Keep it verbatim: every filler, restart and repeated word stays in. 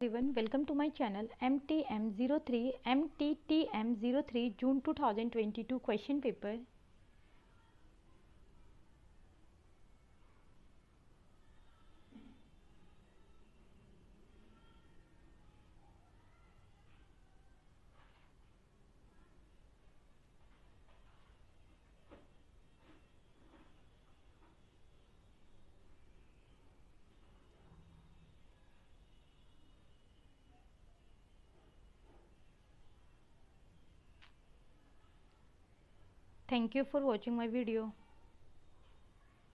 Everyone, welcome to my channel M T M zero three M T T M zero three June two thousand twenty-two question paper. Thank you for watching my video.